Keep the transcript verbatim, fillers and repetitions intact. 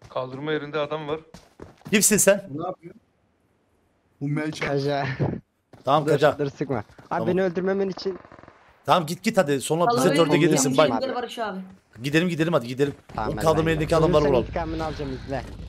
Kaldırma yerinde adam var. Kimsin sen? Ne yapıyor? Ummaya çalış. Kaja. Tamam Dur, kaca. dur sıkma. Abi Tamam. beni öldürmemen için. Tamam git git hadi. Sonra bize Kaldırma dörde yerinde gelirsin. bir Bay. şey- Gidelim Barış abi. Gidelim gidelim hadi gidelim. Tamam, O hadi kaldırma ben yerindeki gidiyorum. adamları Ölürsen vuralım. intikamını alacağım izle.